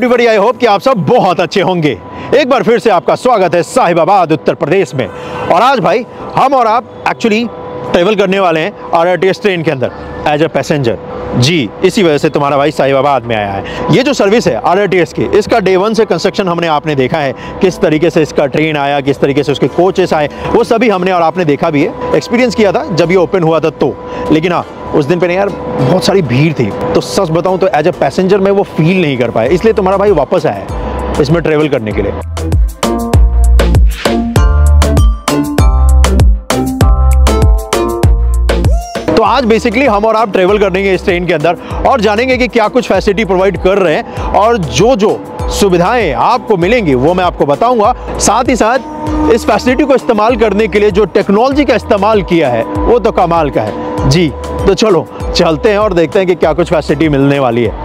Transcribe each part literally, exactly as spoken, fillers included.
Everybody, I hope कि आप सब बहुत अच्छे होंगे। एक बार फिर से आपका स्वागत है साहिबाबाद उत्तर प्रदेश में। और आज भाई हम और आप एक्चुअली ट्रेवल करने वाले हैं आरआरटीएस ट्रेन के अंदर एज अ पैसेंजर। जी, इसी वजह से तुम्हारा भाई साहिबाबाद में आया है। ये जो सर्विस है आरआरटीएस की, इसका डे वन से कंस्ट्रक्शन हमने आपने देखा है, किस तरीके से इसका ट्रेन आया, किस तरीके से उसके कोचेस आए, वो सभी हमने और आपने देखा भी है, एक्सपीरियंस किया था जब ये ओपन हुआ था तो। लेकिन हाँ, उस दिन पे नहीं यार, बहुत सारी भीड़ थी, तो सच बताऊं तो एज अ पैसेंजर मैं वो फील नहीं कर पाया, इसलिए तुम्हारा भाई वापस आया है इसमें ट्रेवल करने के लिए। तो आज बेसिकली हम और आप ट्रेवल करेंगे इस ट्रेन के अंदर और जानेंगे कि क्या कुछ फैसिलिटी प्रोवाइड कर रहे हैं और जो जो सुविधाएं आपको मिलेंगी वो मैं आपको बताऊंगा। साथ ही साथ इस फैसिलिटी को इस्तेमाल करने के लिए जो टेक्नोलॉजी का इस्तेमाल किया है वो तो कमाल का है। जी, तो चलो चलते हैं और देखते हैं कि क्या कुछ फैसिलिटी मिलने वाली है।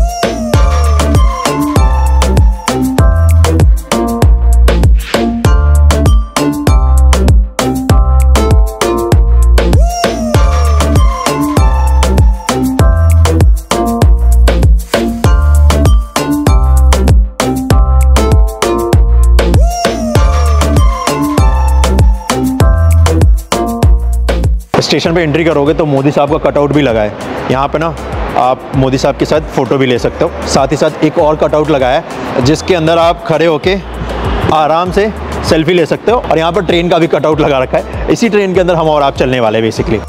स्टेशन पे एंट्री करोगे तो मोदी साहब का कटआउट भी लगा है यहाँ पे ना, आप मोदी साहब के साथ फ़ोटो भी ले सकते हो। साथ ही साथ एक और कटआउट लगाया है जिसके अंदर आप खड़े होके आराम से सेल्फी ले सकते हो। और यहाँ पर ट्रेन का भी कटआउट लगा रखा है, इसी ट्रेन के अंदर हम और आप चलने वाले हैं बेसिकली।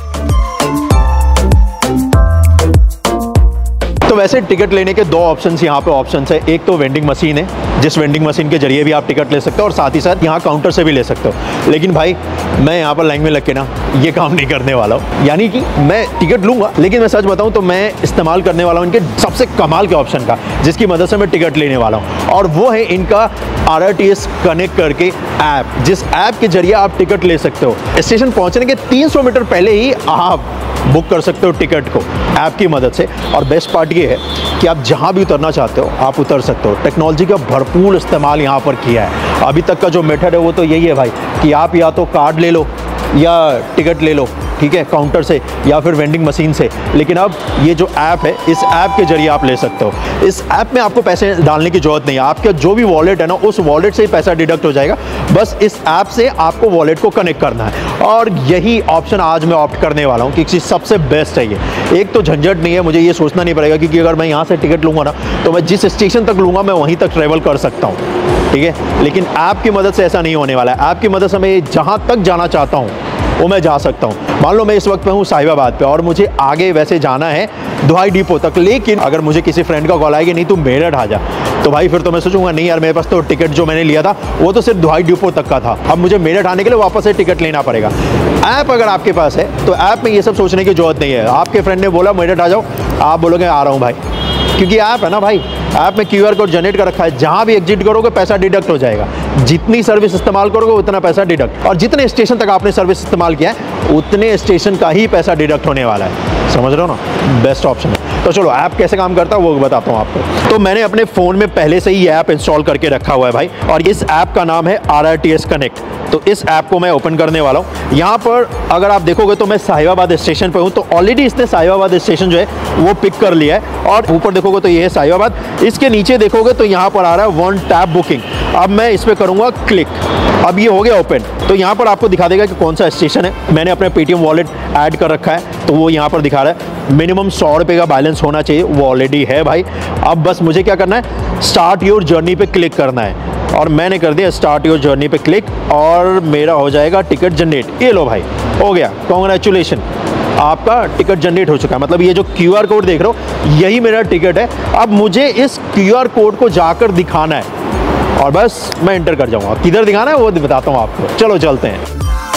तो वैसे टिकट लेने के दो ऑप्शंस यहाँ पे ऑप्शंस है। एक तो वेंडिंग मशीन है, जिस वेंडिंग मशीन के जरिए भी आप टिकट ले सकते हो और साथ ही साथ यहाँ काउंटर से भी ले सकते हो। लेकिन भाई मैं यहाँ पर लाइन में लग के ना ये काम नहीं करने वाला हूँ, यानी कि मैं टिकट लूँगा लेकिन मैं सच बताऊँ तो मैं इस्तेमाल करने वाला हूँ इनके सबसे कमाल के ऑप्शन का, जिसकी मदद से मैं टिकट लेने वाला हूँ, और वो है इनका आरआरटीएस कनेक्ट करके ऐप, जिस ऐप के जरिए आप टिकट ले सकते हो। स्टेशन पहुँचने के तीन सौ मीटर पहले ही आप बुक कर सकते हो टिकट को ऐप की मदद से। और बेस्ट पार्ट ये है कि आप जहां भी उतरना चाहते हो आप उतर सकते हो। टेक्नोलॉजी का भरपूर इस्तेमाल यहां पर किया है। अभी तक का जो मेथड है वो तो यही है भाई कि आप या तो कार्ड ले लो या टिकट ले लो, ठीक है, काउंटर से या फिर वेंडिंग मशीन से। लेकिन अब ये जो ऐप है, इस ऐप के जरिए आप ले सकते हो। इस ऐप में आपको पैसे डालने की जरूरत नहीं है, आपका जो भी वॉलेट है ना उस वॉलेट से ही पैसा डिडक्ट हो जाएगा। बस इस ऐप से आपको वॉलेट को कनेक्ट करना है, और यही ऑप्शन आज मैं ऑप्ट करने वाला हूँ क्योंकि सबसे बेस्ट है ये। एक तो झंझट नहीं है, मुझे ये सोचना नहीं पड़ेगा क्योंकि अगर मैं यहाँ से टिकट लूँगा ना तो मैं जिस स्टेशन तक लूँगा मैं वहीं तक ट्रेवल कर सकता हूँ, ठीक है। लेकिन ऐप की मदद से ऐसा नहीं होने वाला है। ऐप की मदद से मैं जहाँ तक जाना चाहता हूँ वो मैं जा सकता हूँ। मान लो मैं इस वक्त पे हूँ साहिबाबाद पे और मुझे आगे वैसे जाना है दुहाई डिपो तक, लेकिन अगर मुझे किसी फ्रेंड का कॉल आएगी नहीं तू मेरठ आ जा, तो भाई फिर तो मैं सोचूंगा नहीं यार, मेरे पास तो टिकट जो मैंने लिया था वो तो सिर्फ दुहाई डिपो तक का था, अब मुझे मेरठ आने के लिए वापस से टिकट लेना पड़ेगा। ऐप अगर आपके पास है तो ऐप में ये सब सोचने की जरूरत नहीं है। आपके फ्रेंड ने बोला मेरठ आ जाओ, आप बोलोगे आ रहा हूँ भाई, क्योंकि ऐप है ना भाई, ऐप में क्यूआर कोड जनरेट कर रखा है, जहां भी एग्जिट करोगे पैसा डिडक्ट हो जाएगा। जितनी सर्विस इस्तेमाल करोगे उतना पैसा डिडक्ट, और जितने स्टेशन तक आपने सर्विस इस्तेमाल किया है उतने स्टेशन का ही पैसा डिडक्ट होने वाला है। समझ रहे हो ना, बेस्ट ऑप्शन है। तो चलो ऐप कैसे काम करता है वो बताता हूँ आपको। तो मैंने अपने फ़ोन में पहले से ही ये ऐप इंस्टॉल करके रखा हुआ है भाई, और इस ऐप का नाम है आरआरटीएस कनेक्ट। तो इस ऐप को मैं ओपन करने वाला हूँ। यहाँ पर अगर आप देखोगे तो मैं साहिबाबाद स्टेशन पर हूँ, तो ऑलरेडी इसने साहिबाबाद स्टेशन जो है वो पिक कर लिया है, और ऊपर देखोगे तो ये है साहिबाबाद। इसके नीचे देखोगे तो यहाँ पर आ रहा है वन टैप बुकिंग। अब मैं इस पर करूँगा क्लिक, अब ये हो गया ओपन। तो यहाँ पर आपको दिखा देगा कि कौन सा स्टेशन है। मैंने अपने पेटीएम वॉलेट ऐड कर रखा है तो वो यहाँ पर दिखा रहा है। मिनिमम सौ रुपये का बैलेंस होना चाहिए, वो ऑलरेडी है भाई। अब बस मुझे क्या करना है, स्टार्ट योर जर्नी पे क्लिक करना है, और मैंने कर दिया स्टार्ट योर जर्नी पे क्लिक, और मेरा हो जाएगा टिकट जनरेट। ये लो भाई, हो गया, कॉन्ग्रेचुलेशन, आपका टिकट जनरेट हो चुका है। मतलब ये जो क्यूआर कोड देख रहे हो यही मेरा टिकट है। अब मुझे इस क्यूआर कोड को जाकर दिखाना है और बस मैं एंटर कर जाऊंगा। किधर दिखाना है वो बताता हूँ आपको, चलो चलते हैं।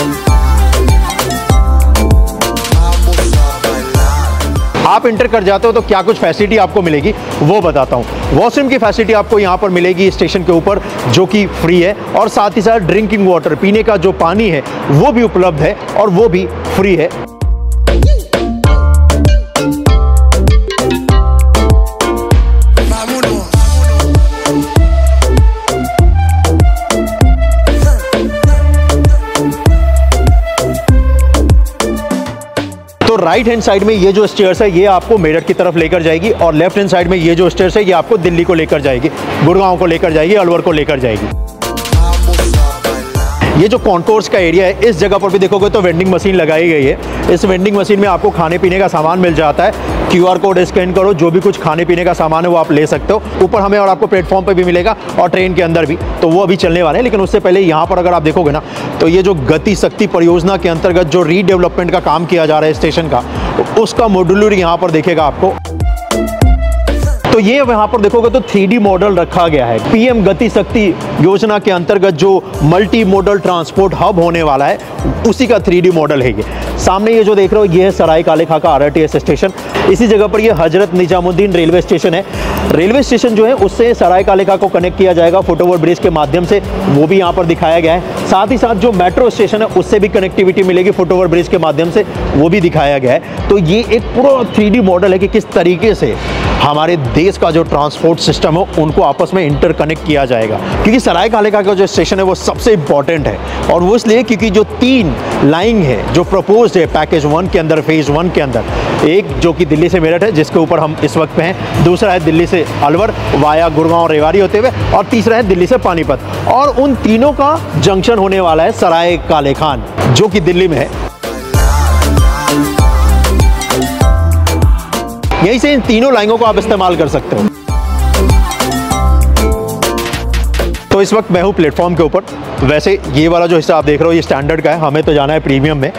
आप इंटर कर जाते हो तो क्या कुछ फैसिलिटी आपको मिलेगी वो बताता हूँ। वॉशरूम की फैसिलिटी आपको यहाँ पर मिलेगी स्टेशन के ऊपर, जो कि फ्री है, और साथ ही साथ ड्रिंकिंग वाटर, पीने का जो पानी है वो भी उपलब्ध है और वो भी फ्री है। राइट हैंड साइड में ये जो स्टेयर्स है ये आपको मेरठ की तरफ लेकर जाएगी, और लेफ्ट हैंड साइड में ये जो स्टेयर्स है ये आपको दिल्ली को लेकर जाएगी, गुड़गांव को लेकर जाएगी, अलवर को लेकर जाएगी। ये जो कॉन्टोर्स का एरिया है, इस जगह पर भी देखोगे तो वेंडिंग मशीन लगाई गई है। इस वेंडिंग मशीन में आपको खाने पीने का सामान मिल जाता है। क्यूआर कोड स्कैन करो, जो भी कुछ खाने पीने का सामान है वो आप ले सकते हो। ऊपर हमें और आपको प्लेटफॉर्म पे भी मिलेगा और ट्रेन के अंदर भी, तो वो अभी चलने वाले हैं। लेकिन उससे पहले यहाँ पर अगर आप देखोगे ना, तो ये जो गति शक्ति परियोजना के अंतर्गत जो रीडेवलपमेंट का काम किया जा रहा है स्टेशन का, उसका मॉड्यूलर यहाँ पर देखेगा आपको। तो ये वहाँ पर देखोगे तो थ्री डी मॉडल रखा गया है। पीएम गति शक्ति योजना के अंतर्गत जो मल्टी मॉडल ट्रांसपोर्ट हब होने वाला है, उसी का थ्री डी मॉडल है ये। सामने ये जो देख रहे हो ये है सराय काले खां का आरआरटीएस स्टेशन। इसी जगह पर ये हजरत निजामुद्दीन रेलवे स्टेशन है। रेलवे स्टेशन जो है उससे सराय काले खां को कनेक्ट किया जाएगा फुटओवर ब्रिज के माध्यम से, वो भी यहाँ पर दिखाया गया है। साथ ही साथ जो मेट्रो स्टेशन है उससे भी कनेक्टिविटी मिलेगी फुटओवर ब्रिज के माध्यम से, वो भी दिखाया गया है। तो ये एक पूरा थ्री डी मॉडल है कि किस तरीके से हमारे देश का जो ट्रांसपोर्ट सिस्टम है उनको आपस में इंटरकनेक्ट किया जाएगा। क्योंकि सराय काले खां का जो स्टेशन है वो सबसे इंपॉर्टेंट है, और वो इसलिए क्योंकि जो तीन लाइन है जो प्रपोज्ड है पैकेज वन के अंदर, फेज वन के अंदर, एक जो कि दिल्ली से मेरठ है जिसके ऊपर हम इस वक्त पे हैं, दूसरा है दिल्ली से अलवर वाया गुड़गांव रेवाड़ी होते हुए, और तीसरा है दिल्ली से पानीपत। और उन तीनों का जंक्शन होने वाला है सराय काले खां जो कि दिल्ली में है। यहीं से इन तीनों लाइनों को आप इस्तेमाल कर सकते हो। तो इस वक्त मैं हूं प्लेटफॉर्म के ऊपर। वैसे ये वाला जो हिस्सा आप देख रहे हो ये स्टैंडर्ड का है, हमें तो जाना है प्रीमियम में।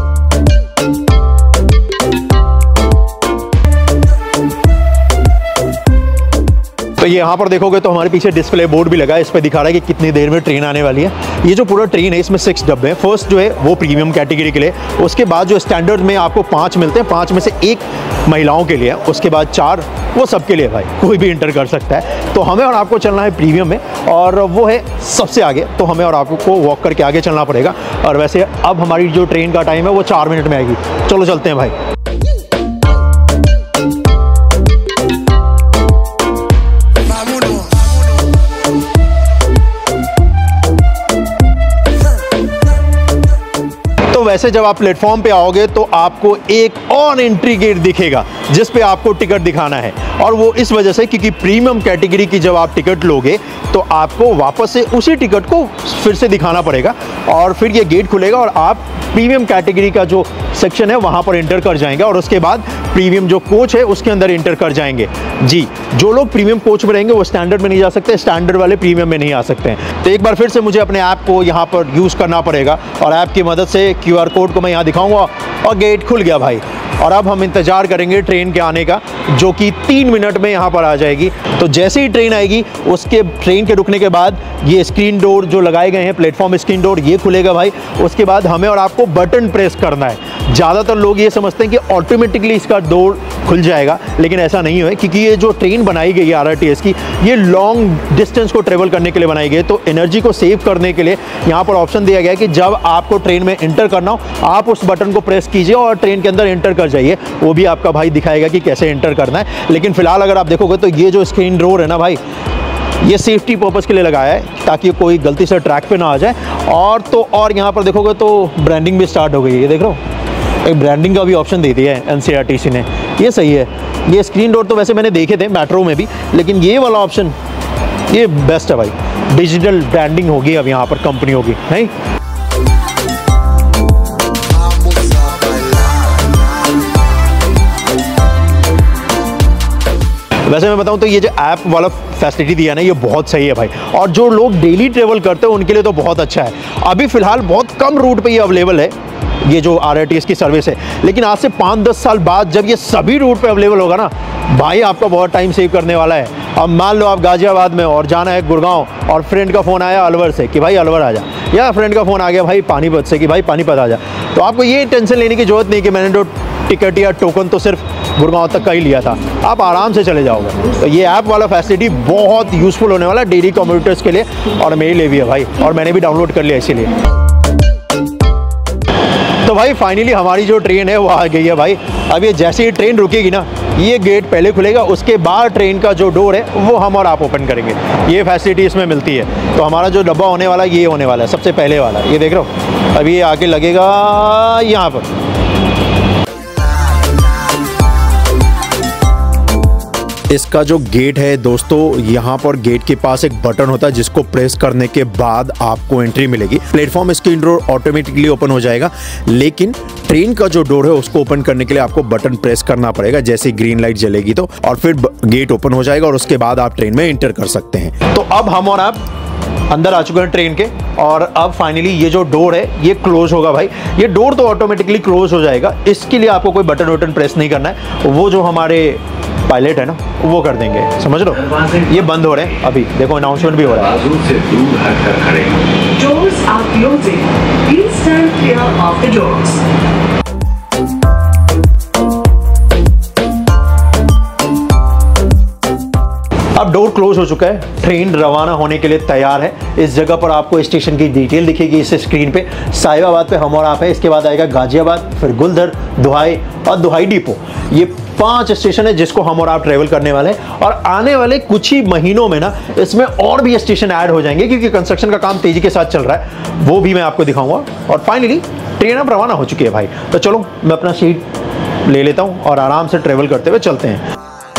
तो ये यहाँ पर देखोगे तो हमारे पीछे डिस्प्ले बोर्ड भी लगा है, इस पे दिखा रहा है कि कितनी देर में ट्रेन आने वाली है। ये जो पूरा ट्रेन है इसमें सिक्स डब्बे हैं। फर्स्ट जो है वो प्रीमियम कैटेगरी के लिए, उसके बाद जो स्टैंडर्ड में आपको पाँच मिलते हैं, पाँच में से एक महिलाओं के लिए, उसके बाद चार वो सबके लिए, भाई कोई भी इंटर कर सकता है। तो हमें और आपको चलना है प्रीमियम में, और वो है सबसे आगे, तो हमें और आपको वॉक करके आगे चलना पड़ेगा। और वैसे अब हमारी जो ट्रेन का टाइम है वो चार मिनट में आएगी। चलो चलते हैं भाई। वैसे जब आप प्लेटफॉर्म पे आओगे तो आपको एक और एंट्री गेट दिखेगा जिस पे आपको टिकट दिखाना है, और वो इस वजह से क्योंकि प्रीमियम कैटेगरी की जब आप टिकट लोगे तो आपको वापस से उसी टिकट को फिर से दिखाना पड़ेगा, और फिर ये गेट खुलेगा और आप प्रीमियम कैटेगरी का जो सेक्शन है वहाँ पर एंटर कर जाएंगे, और उसके बाद प्रीमियम जो कोच है उसके अंदर एंटर कर जाएंगे। जी, जो लोग प्रीमियम कोच में रहेंगे वो स्टैंडर्ड में नहीं जा सकते, स्टैंडर्ड वाले प्रीमियम में नहीं आ सकते हैं। तो एक बार फिर से मुझे अपने ऐप को यहाँ पर यूज़ करना पड़ेगा, और ऐप की मदद से क्यूआर कोड को मैं यहाँ दिखाऊंगा और गेट खुल गया भाई। और अब हम इंतज़ार करेंगे ट्रेन के आने का, जो कि तीन मिनट में यहाँ पर आ जाएगी। तो जैसे ही ट्रेन आएगी उसके ट्रेन के रुकने के बाद ये स्क्रीन डोर जो लगाए गए हैं, प्लेटफॉर्म स्क्रीन डोर, ये खुलेगा भाई। उसके बाद हमें और आपको बटन प्रेस करना है। ज़्यादातर लोग ये समझते हैं कि ऑटोमेटिकली इसका डोर खुल जाएगा, लेकिन ऐसा नहीं है, क्योंकि ये जो ट्रेन बनाई गई है आरआरटीएस की, ये लॉन्ग डिस्टेंस को ट्रेवल करने के लिए बनाई गई है। तो एनर्जी को सेव करने के लिए यहाँ पर ऑप्शन दिया गया है कि जब आपको ट्रेन में एंटर करना हो आप उस बटन को प्रेस कीजिए और ट्रेन के अंदर एंटर कर जाइए। वो भी आपका भाई दिखाएगा कि कैसे एंटर करना है। लेकिन फिलहाल अगर आप देखोगे तो ये जो स्क्रीन डोर है ना भाई, ये सेफ्टी पर्पज़ के लिए लगाया है ताकि कोई गलती से ट्रैक पे ना आ जाए। और तो और यहाँ पर देखोगे तो ब्रांडिंग भी स्टार्ट हो गई है, ये देख रहे हो, एक ब्रांडिंग का भी ऑप्शन दे दिया है एनसीआरटीसी ने, ये सही है। ये स्क्रीन डोर तो वैसे मैंने देखे थे मेट्रो में भी, लेकिन ये वाला ऑप्शन ये बेस्ट है भाई। डिजिटल ब्रांडिंग होगी अब यहाँ पर कंपनियों की, नहीं? वैसे मैं बताऊं तो ये जो ऐप वाला फैसिलिटी दिया ना, ये बहुत सही है भाई, और जो लोग डेली ट्रेवल करते हैं उनके लिए तो बहुत अच्छा है। अभी फ़िलहाल बहुत कम रूट पे ये अवेलेबल है, ये जो आरआरटीएस की सर्विस है, लेकिन आज से पाँच दस साल बाद जब ये सभी रूट पे अवेलेबल होगा ना भाई, आपका बहुत टाइम सेव करने वाला है। अब मान लो आप गाजियाबाद में और जाना है गुड़गांव, और फ्रेंड का फ़ोन आया अलवर से कि भाई अलवर आ जा, या फ्रेंड का फ़ोन आ गया भाई पानीपत से कि भाई पानीपत आ जा, तो आपको ये टेंशन लेने की ज़रूरत नहीं कि मैंने जो टिकट या टोकन तो सिर्फ गुड़गांव तक का ही लिया था, आप आराम से चले जाओगे। तो ये ऐप वाला फैसिलिटी बहुत यूज़फुल होने वाला है डेली कम्यूटर्स के लिए, और मेरे लिए भी है भाई, और मैंने भी डाउनलोड कर लिया इसीलिए। तो भाई फाइनली हमारी जो ट्रेन है वो आ गई है भाई। अब ये जैसे ही ट्रेन रुकेगी ना, ये गेट पहले खुलेगा, उसके बाद ट्रेन का जो डोर है वो हम और आप ओपन करेंगे। ये फैसिलिटी इसमें मिलती है। तो हमारा जो डब्बा होने वाला है ये होने वाला है सबसे पहले वाला, ये देख रहे हो। अब ये आके लगेगा यहाँ पर। इसका जो गेट है दोस्तों, यहाँ पर गेट के पास एक बटन होता है जिसको प्रेस करने के बाद आपको एंट्री मिलेगी। Platform screen door automatically open हो जाएगा, लेकिन ट्रेन का जो डोर है उसको ओपन करने के लिए आपको बटन प्रेस करना पड़ेगा। जैसे ग्रीन लाइट जलेगी तो, और फिर गेट ओपन हो जाएगा और उसके बाद आप ट्रेन में एंटर कर सकते हैं। तो अब हम और आप अंदर आ चुके हैं ट्रेन के, और अब फाइनली ये जो डोर है ये क्लोज होगा भाई। ये डोर तो ऑटोमेटिकली क्लोज हो जाएगा, इसके लिए आपको कोई बटन वटन प्रेस नहीं करना है, वो जो हमारे पायलट है ना वो कर देंगे, समझ लो। ये बंद हो रहे हैं, अभी देखो अनाउंसमेंट भी हो रहा है। से दूर हटकर खड़े हो। Doors are closing. Please stand clear of the doors. अब डोर क्लोज हो चुका है, ट्रेन रवाना होने के लिए तैयार है। इस जगह पर आपको स्टेशन की डिटेल दिखेगी इस स्क्रीन पे। साहिबाबाद पे हम और आप है, इसके बाद आएगा गाजियाबाद, फिर गुलधर, दुहाई और दुहाई डिपो। ये पांच स्टेशन है जिसको हम और आप ट्रेवल करने वाले हैं, और आने वाले कुछ ही महीनों में ना इसमें और भी स्टेशन ऐड हो जाएंगे, क्योंकि कंस्ट्रक्शन का काम तेजी के साथ चल रहा है, वो भी मैं आपको दिखाऊंगा। और फाइनली ट्रेन अब रवाना हो चुकी है भाई। तो चलो मैं अपना सीट ले लेता हूँ और आराम से ट्रेवल करते हुए चलते हैं।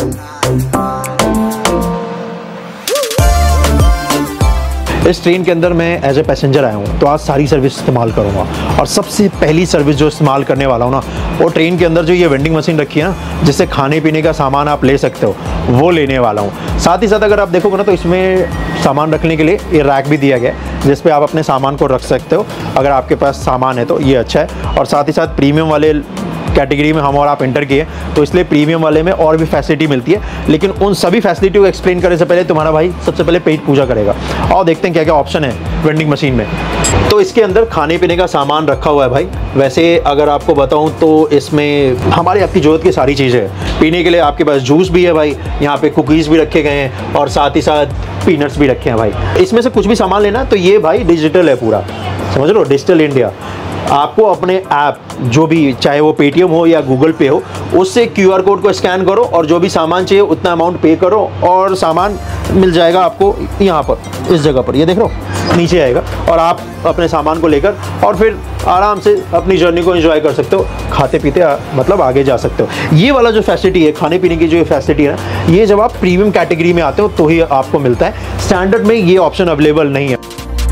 इस ट्रेन के अंदर मैं एज ए पैसेंजर आया हूँ, तो आज सारी सर्विस इस्तेमाल करूँगा। और सबसे पहली सर्विस जो इस्तेमाल करने वाला हूँ ना, वो ट्रेन के अंदर जो ये वेंडिंग मशीन रखी है ना, जिससे खाने पीने का सामान आप ले सकते हो, वो लेने वाला हूँ। साथ ही साथ अगर आप देखोगे ना तो इसमें सामान रखने के लिए ये रैक भी दिया गया है, जिस पे आप अपने सामान को रख सकते हो अगर आपके पास सामान है तो, ये अच्छा है। और साथ ही साथ प्रीमियम वाले कैटेगरी में हम और आप एंटर किए, तो इसलिए प्रीमियम वाले में और भी फैसिलिटी मिलती है। लेकिन उन सभी फैसिलिटी को एक्सप्लेन करने से पहले तुम्हारा भाई सबसे पहले पेट पूजा करेगा। और देखते हैं क्या क्या ऑप्शन है वेंडिंग मशीन में। तो इसके अंदर खाने पीने का सामान रखा हुआ है भाई। वैसे अगर आपको बताऊं तो इसमें हमारी आपकी ज़रूरत की सारी चीज़ें हैं। पीने के लिए आपके पास जूस भी है भाई, यहाँ पे कुकीज़ भी रखे गए हैं, और साथ ही साथ पीनट्स भी रखे हैं भाई। इसमें से कुछ भी सामान लेना तो ये भाई डिजिटल है पूरा, समझ लो, डिजिटल इंडिया। आपको अपने ऐप जो भी, चाहे वो पेटीएम हो या गूगल पे हो, उससे क्यूआर कोड को स्कैन करो और जो भी सामान चाहिए उतना अमाउंट पे करो, और सामान मिल जाएगा आपको यहाँ पर, इस जगह पर। ये देख लो नीचे आएगा, और आप अपने सामान को लेकर और फिर आराम से अपनी जर्नी को एंजॉय कर सकते हो, खाते पीते मतलब आगे जा सकते हो। ये वाला जो फैसिलिटी है, खाने पीने की जो फैसिलिटी है ना, ये जब आप प्रीमियम कैटेगरी में आते हो तो ही आपको मिलता है। स्टैंडर्ड में ये ऑप्शन अवेलेबल नहीं है।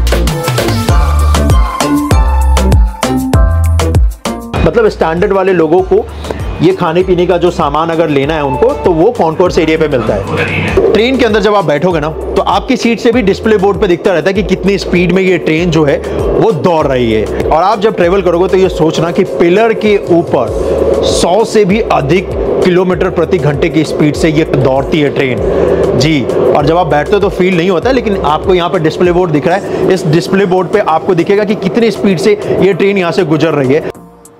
मतलब स्टैंडर्ड वाले लोगों को ये खाने पीने का जो सामान अगर लेना है उनको, तो वो कॉन्कोर्स एरिया पे मिलता है। ट्रेन के अंदर जब आप बैठोगे ना, तो आपकी सीट से भी डिस्प्ले बोर्ड पे दिखता रहता है कि कितनी स्पीड में ये ट्रेन जो है वो दौड़ रही है। और आप जब ट्रेवल करोगे तो ये सोचना कि पिलर के ऊपर सौ से भी अधिक किलोमीटर प्रति घंटे की स्पीड से ये दौड़ती है ट्रेन जी। और जब आप बैठते हो तो फील नहीं होता है, लेकिन आपको यहाँ पे डिस्प्ले बोर्ड दिख रहा है। इस डिस्प्ले बोर्ड पे आपको दिखेगा कि कितनी स्पीड से ये ट्रेन यहाँ से गुजर रही है।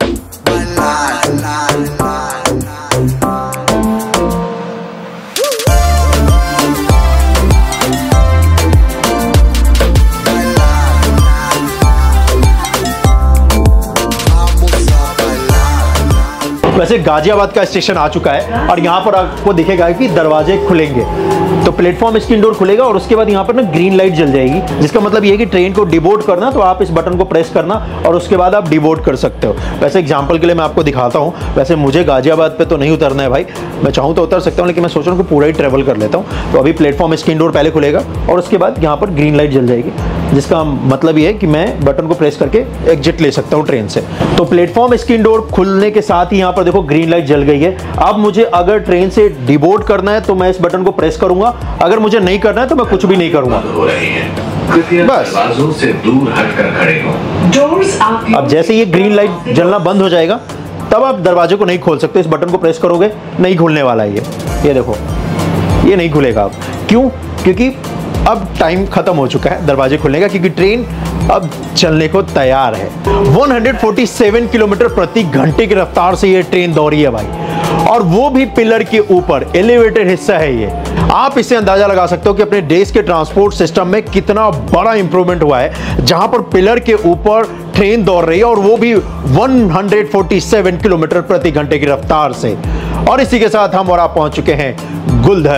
वैसे गाजियाबाद का स्टेशन आ चुका है, और यहाँ पर आपको दिखेगा कि दरवाजे खुलेंगे, तो प्लेटफॉर्म स्क्रीन डोर खुलेगा, और उसके बाद यहाँ पर ना ग्रीन लाइट जल जाएगी, जिसका मतलब ये है कि ट्रेन को डिबोर्ड करना, तो आप इस बटन को प्रेस करना और उसके बाद आप डिबोर्ड कर सकते हो। वैसे एग्जांपल के लिए मैं आपको दिखाता हूँ। वैसे मुझे गाजियाबाद पे तो नहीं उतरना है भाई, मैं चाहूँ तो उतर सकता हूँ, लेकिन मैं सोच रहा हूँ कि पूरा ही ट्रेवल कर लेता हूँ। तो अभी प्लेटफॉर्म स्क्रीन डोर पहले खुलेगा और उसके बाद यहाँ पर ग्रीन लाइट जल जाएगी, जिसका मतलब ये है कि मैं बटन को प्रेस करके एग्जिट ले सकता हूँ ट्रेन से। तो प्लेटफॉर्म स्क्रीन डोर खुलने के साथ ही यहाँ पर देखो ग्रीन लाइट जल गई है। अब मुझे अगर ट्रेन से डिबोर्ड करना है तो मैं इस बटन को प्रेस करूंगा, अगर मुझे नहीं करना है तो मैं कुछ भी नहीं करूंगा। बस दरवाजों से दूर हटकर खड़े हो। अब जैसे ये ग्रीन लाइट जलना बंद हो जाएगा, तब आप दरवाजे को नहीं खोल सकते। इस बटन को प्रेस करोगे नहीं खुलने वाला है ये ये देखो, ये नहीं खुलेगा। अब क्यों? क्योंकि अब टाइम खत्म हो चुका है दरवाजे खुलने का, क्योंकि ट्रेन अब चलने को तैयार है। एक सौ सैंतालीस किलोमीटर प्रति घंटे की रफ्तार से ये ट्रेन दौड़ी है भाई, और वो भी पिलर के ऊपर, एलिवेटेड हिस्सा है ये। आप इससे अंदाजा लगा सकते हो कि अपने देश के ट्रांसपोर्ट सिस्टम में कितना बड़ा इंप्रूवमेंट हुआ है, जहां पर पिलर के ऊपर ट्रेन दौड़ रही है, और वो भी एक सौ सैंतालीस किलोमीटर प्रति घंटे की रफ्तार से। और इसी के साथ हम और आप पहुंच चुके हैं गुलधर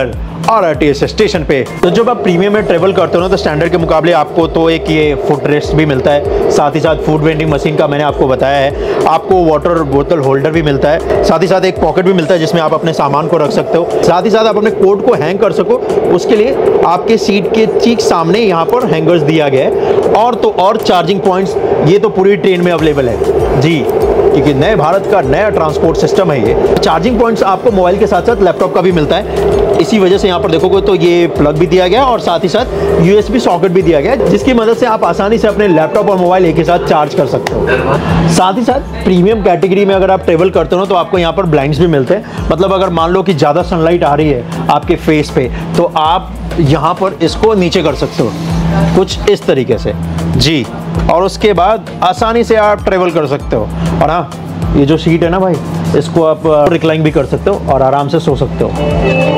आरआरटीएस स्टेशन पे। तो जब आप प्रीमियम में ट्रेवल करते हो ना तो स्टैंडर्ड के मुकाबले आपको तो एक ये फुट रेस्ट भी मिलता है, साथ ही साथ फूड वेंडिंग मशीन का मैंने आपको बताया है, आपको वाटर बोतल होल्डर भी मिलता है, साथ ही साथ एक पॉकेट भी मिलता है जिसमें आप अपने सामान को रख सकते हो, साथ ही साथ आप अपने कोट को हैंग कर सको उसके लिए आपके सीट के ठीक सामने यहाँ पर हैंगर्स दिया गया है। और तो और चार्जिंग पॉइंट्स ये तो पूरी ट्रेन में अवेलेबल है जी, क्योंकि नए भारत का नया ट्रांसपोर्ट सिस्टम है ये। चार्जिंग पॉइंट्स आपको मोबाइल के साथ साथ लैपटॉप का भी मिलता है, इसी वजह से यहाँ पर देखोगे तो ये प्लग भी दिया गया और साथ ही साथ यूएसबी सॉकेट भी दिया गया, जिसकी मदद से आप आसानी से अपने लैपटॉप और मोबाइल एक ही साथ चार्ज कर सकते हो। साथ ही साथ प्रीमियम कैटेगरी में अगर आप ट्रेवल करते हो तो आपको यहाँ पर ब्लाइंड्स भी मिलते हैं, मतलब अगर मान लो कि ज़्यादा सनलाइट आ रही है आपके फेस पे तो आप यहाँ पर इसको नीचे कर सकते हो कुछ इस तरीके से जी, और उसके बाद आसानी से आप ट्रेवल कर सकते हो। और हाँ, ये जो सीट है ना भाई, इसको आप रिक्लाइन भी कर सकते हो और आराम से सो सकते हो।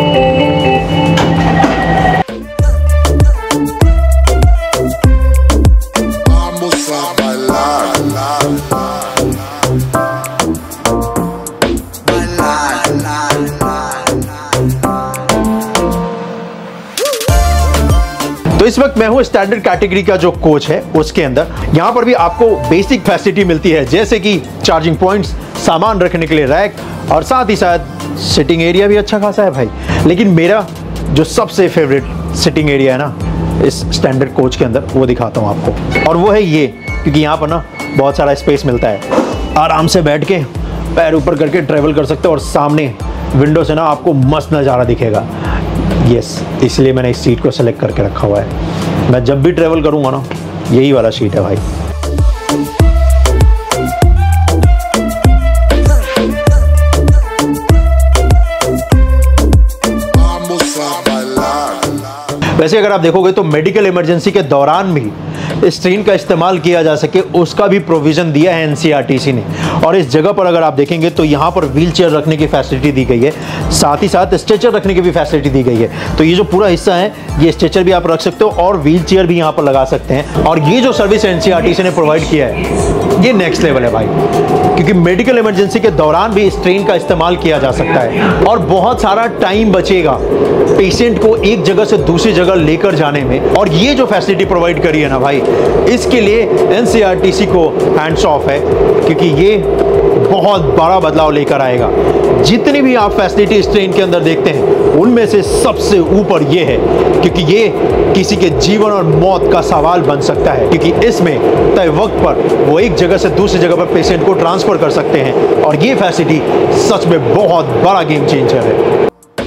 तो इस वक्त मैं हूं स्टैंडर्ड कैटेगरी का जो कोच है उसके अंदर। यहां पर भी आपको बेसिक फैसिलिटी मिलती है जैसे कि चार्जिंग पॉइंट्स, सामान रखने के लिए रैक और साथ ही साथ सिटिंग एरिया भी अच्छा खासा है भाई। लेकिन मेरा जो सबसे फेवरेट सिटिंग एरिया है ना इस स्टैंडर्ड कोच के अंदर वो दिखाता हूं आपको, और वो है ये, क्योंकि यहाँ पर ना बहुत सारा स्पेस मिलता है, आराम से बैठ के पैर ऊपर करके ट्रेवल कर सकते हो और सामने विंडो से ना आपको मस्त नज़ारा दिखेगा। यस, इसलिए मैंने इस सीट को सेलेक्ट करके रखा हुआ है। मैं जब भी ट्रेवल करूंगा ना यही वाला सीट है भाई। वैसे अगर आप देखोगे तो मेडिकल इमरजेंसी के दौरान भी इस ट्रेन का इस्तेमाल किया जा सके उसका भी प्रोविज़न दिया है एनसीआरटीसी ने। और इस जगह पर अगर आप देखेंगे तो यहाँ पर व्हील चेयर रखने की फैसिलिटी दी गई है, साथ ही साथ स्ट्रेचर रखने की भी फैसिलिटी दी गई है। तो ये जो पूरा हिस्सा है ये स्ट्रेचर भी आप रख सकते हो और व्हील चेयर भी यहाँ पर लगा सकते हैं। और ये जो सर्विस एनसीआरटीसी ने प्रोवाइड किया है ये नेक्स्ट लेवल है भाई, क्योंकि मेडिकल इमरजेंसी के दौरान भी इस ट्रेन का इस्तेमाल किया जा सकता है और बहुत सारा टाइम बचेगा पेशेंट को एक जगह से दूसरी जगह लेकर जाने में। और ये जो फैसिलिटी प्रोवाइड करी है ना भाई, इसके लिए एनसीआरटीसी को हैंड्स ऑफ है, क्योंकि ये बहुत बड़ा बदलाव लेकर आएगा। जितनी भी आप फैसिलिटी इस ट्रेन के अंदर देखते हैं उनमें से सबसे ऊपर ये है, क्योंकि ये किसी के जीवन और मौत का सवाल बन सकता है, क्योंकि इसमें तय वक्त पर वो एक जगह से दूसरी जगह पर पेशेंट को ट्रांसफर कर सकते हैं। और ये फैसिलिटी सच में बहुत बड़ा गेम चेंजर है।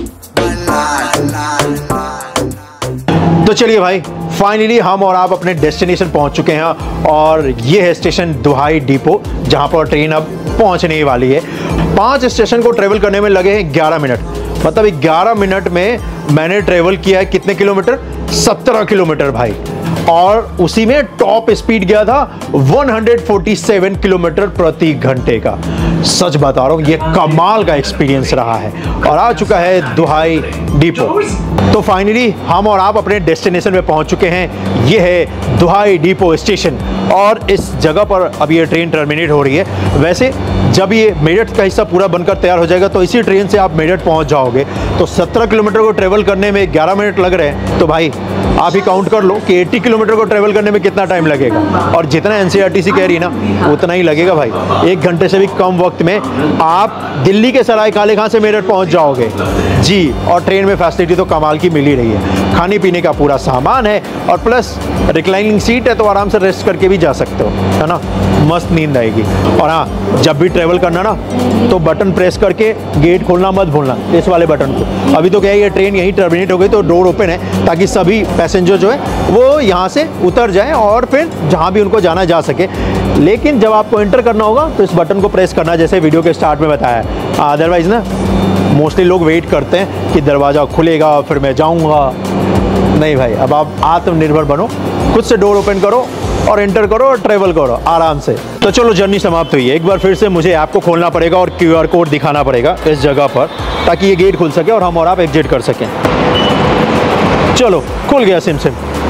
तो चलिए भाई, फाइनली हम और आप अपने डेस्टिनेशन पहुंच चुके हैं और ये है स्टेशन दुहाई डिपो, जहां पर ट्रेन अब पहुंचने वाली है। पांच स्टेशन को ट्रेवल करने में लगे हैं ग्यारह मिनट, मतलब ग्यारह मिनट में मैंने ट्रेवल किया है कितने किलोमीटर? सत्रह किलोमीटर भाई। और उसी में टॉप स्पीड गया था एक सौ सैंतालीस किलोमीटर प्रति घंटे का। सच बता रहा हूं, ये कमाल का एक्सपीरियंस रहा है। और आ चुका है दुहाई डिपो। तो फाइनली हम और आप अपने डेस्टिनेशन में पहुंच चुके हैं। ये है दुहाई डिपो स्टेशन और इस जगह पर अब ये ट्रेन टर्मिनेट हो रही है। वैसे जब ये मेरठ का हिस्सा पूरा बनकर तैयार हो जाएगा तो इसी ट्रेन से आप मेरठ पहुंच जाओगे। तो सत्रह किलोमीटर को ट्रेवल करने में ग्यारह मिनट लग रहे हैं, तो भाई आप ही काउंट कर लो कि अस्सी किलोमीटर को ट्रेवल करने में कितना टाइम लगेगा। और जितना एनसीआरटीसी कह रही है ना उतना ही लगेगा भाई। एक घंटे से भी कम वक्त में आप दिल्ली के सराय काले खां से मेरठ पहुंच जाओगे जी। और ट्रेन में फैसिलिटी तो कमाल की मिल ही रही है, खाने पीने का पूरा सामान है और प्लस रिक्लाइनिंग सीट है, तो आराम से रेस्ट करके भी जा सकते हो, है ना। मस्त नींद आएगी। और हाँ, जब भी ट्रेवल करना ना तो बटन प्रेस करके गेट खोलना मत भूलना, इस वाले बटन को। अभी तो क्या है, ये ट्रेन यहीं टर्मिनेट हो गई तो डोर ओपन है ताकि सभी पैसेंजर जो है वो यहाँ से उतर जाएं और फिर जहाँ भी उनको जाना जा सके। लेकिन जब आपको एंटर करना होगा तो इस बटन को प्रेस करना, जैसे वीडियो के स्टार्ट में बताया है। अदरवाइज ना मोस्टली लोग वेट करते हैं कि दरवाज़ा खुलेगा फिर मैं जाऊँगा। नहीं भाई, अब आप आत्मनिर्भर बनो, खुद से डोर ओपन करो और एंटर करो और ट्रेवल करो आराम से। तो चलो, जर्नी समाप्त हुई है। एक बार फिर से मुझे ऐप को खोलना पड़ेगा और क्यूआर कोड दिखाना पड़ेगा इस जगह पर, ताकि ये गेट खुल सके और हम और आप एग्जिट कर सकें। चलो, खुल गया सिम सिम।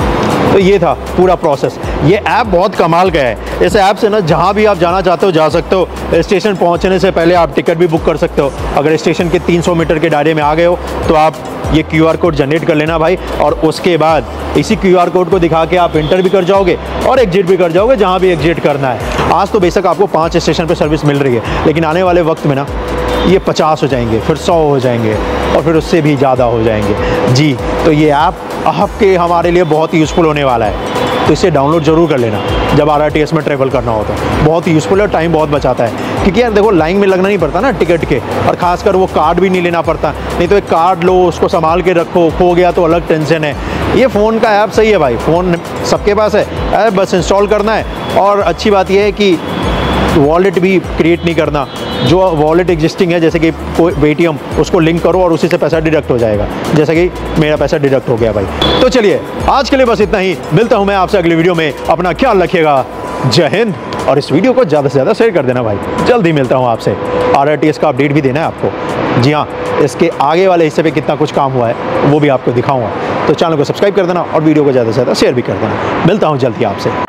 तो ये था पूरा प्रोसेस। ये ऐप बहुत कमाल का है। इस ऐप से ना जहाँ भी आप जाना चाहते हो जा सकते हो। स्टेशन पहुँचने से पहले आप टिकट भी बुक कर सकते हो। अगर स्टेशन के तीन सौ मीटर के दायरे में आ गए हो तो आप ये क्यू आर कोड जनरेट कर लेना भाई, और उसके बाद इसी क्यू आर कोड को दिखा के आप इंटर भी कर जाओगे और एग्जिट भी कर जाओगे जहाँ भी एग्जिट करना है। आज तो बेशक आपको पाँच स्टेशन पर सर्विस मिल रही है, लेकिन आने वाले वक्त में ना ये पचास हो जाएंगे, फिर सौ हो जाएंगे और फिर उससे भी ज़्यादा हो जाएंगे जी। तो ये ऐप आपके हमारे लिए बहुत ही यूज़फुल होने वाला है, तो इसे डाउनलोड ज़रूर कर लेना जब आर आर टी एस में ट्रैवल करना हो तो। बहुत ही यूज़फुल है और टाइम बहुत बचाता है, क्योंकि यार देखो लाइन में लगना नहीं पड़ता ना टिकट के, और ख़ासकर वो कार्ड भी नहीं लेना पड़ता। नहीं तो एक कार्ड लो, उसको संभाल के रखो, खो गया तो अलग टेंशन है। ये फ़ोन का ऐप सही है भाई, फ़ोन सबके पास है, ऐप बस इंस्टॉल करना है। और अच्छी बात यह है कि वॉलेट भी क्रिएट नहीं करना, जो वॉलेट एग्जिस्टिंग है जैसे कि कोई पेटीएम, उसको लिंक करो और उसी से पैसा डिडक्ट हो जाएगा, जैसे कि मेरा पैसा डिडक्ट हो गया भाई। तो चलिए आज के लिए बस इतना ही, मिलता हूँ मैं आपसे अगली वीडियो में। अपना ख्याल रखिएगा, जय हिंद। और इस वीडियो को ज़्यादा से ज़्यादा शेयर कर देना भाई। जल्दी मिलता हूँ आपसे। आर आर टी एस का अपडेट भी देना है आपको। जी हाँ, इसके आगे वाले हिस्से पे कितना कुछ काम हुआ है वो भी आपको दिखाऊंगा। तो चैनल को सब्सक्राइब कर देना और वीडियो को ज़्यादा से ज़्यादा शेयर भी कर देना। मिलता हूँ जल्दी आपसे।